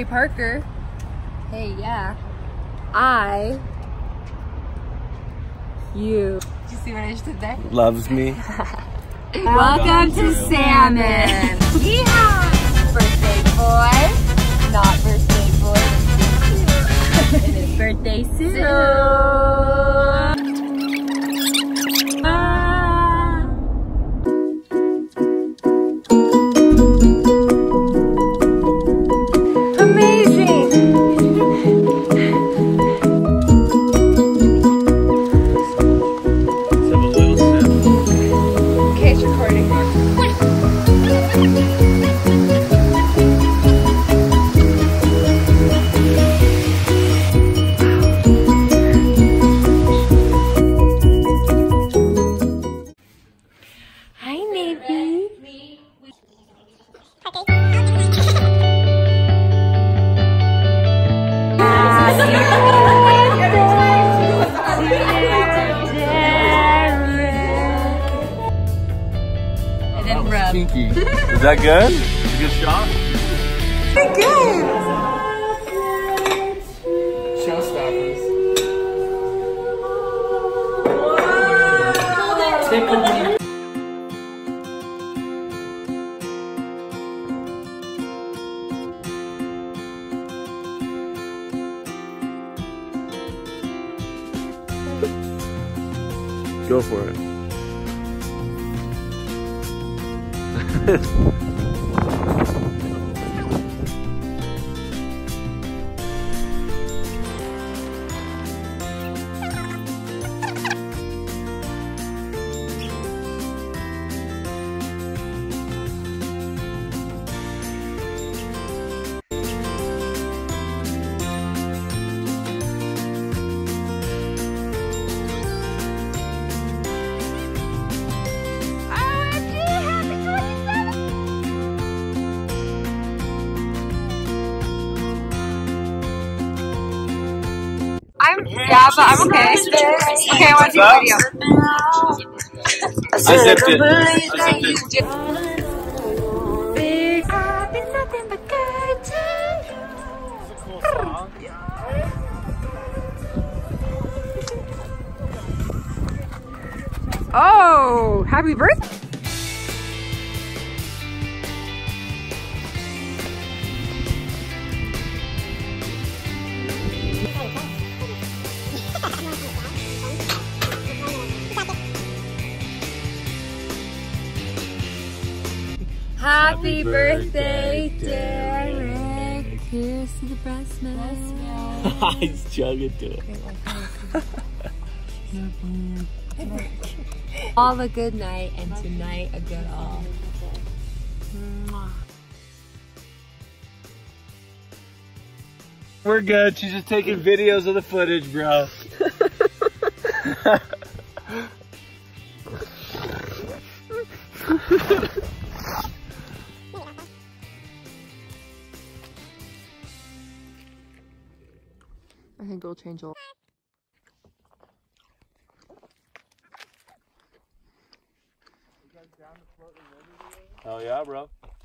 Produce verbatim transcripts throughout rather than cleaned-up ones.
Hey Parker. Hey, yeah. I. You. Did you see what I just did there? Loves me. Welcome to Salmon. Yeehaw! Birthday boy. Not birthday boy. And it's birthday soon. Ah. Amazing. Okay, it's recording. Hi, Navy. And then rub. Kinky. Is that good? Good shot? Good. Showstoppers. Go for it. I'm, yeah, but I'm okay. Okay, I want to do a video. I zipped it. I zipped it. Big I've been nothing but good to you. It's a cool song. Oh, happy birthday. Happy birthday, Derek. Here's to the breast milk. He's chugging to it. All a good night, and tonight a good all. We're good. She's just taking videos of the footage, bro. I think it'll change a lot. Hell yeah, bro.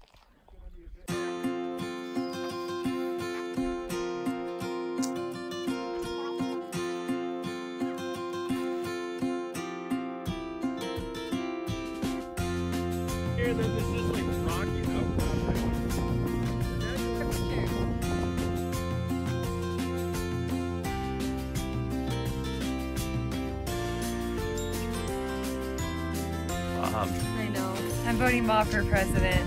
Here, then this is like rocky out. I know. I'm voting Bob for president.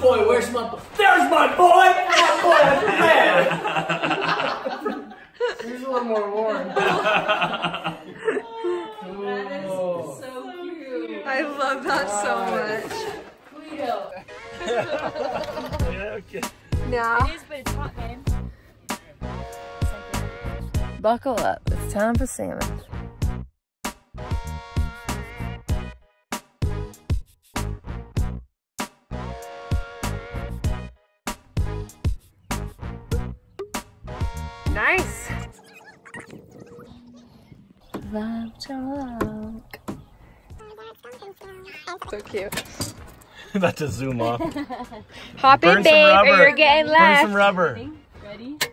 boy, where's my boy? There's my boy! My boy, man! He's a little more warm. That is so cute. I love that so much. Yeah, okay. Now, It is, but it's hot, man. buckle up. It's time for salmon. Nice. So cute. About to zoom off. Hop in, Burn some babe, or rubber. you're getting Burn left. some rubber. Ready?